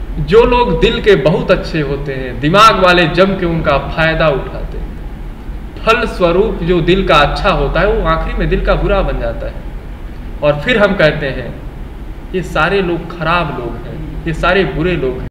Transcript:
जो लोग दिल के बहुत अच्छे होते हैं, दिमाग वाले जम के उनका फायदा उठाते हैं, फल स्वरूप जो दिल का अच्छा होता है वो आखिरी में दिल का बुरा बन जाता है। और फिर हम कहते हैं ये सारे लोग खराब लोग हैं, ये सारे बुरे लोग हैं।